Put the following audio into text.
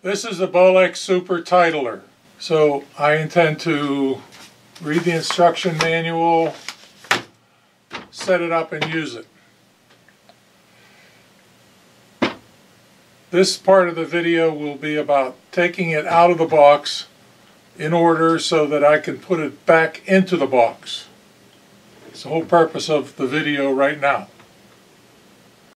This is a Bolex Super Titler. So I intend to read the instruction manual, set it up and use it. This part of the video will be about taking it out of the box in order so that I can put it back into the box. It's the whole purpose of the video right now.